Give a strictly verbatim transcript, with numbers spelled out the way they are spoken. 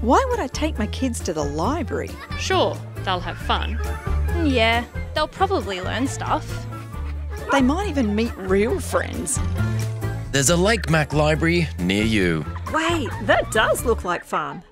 Why would I take my kids to the library? Sure, they'll have fun. Yeah, they'll probably learn stuff. They might even meet real friends. There's a Lake Mac library near you. Wait, that does look like fun.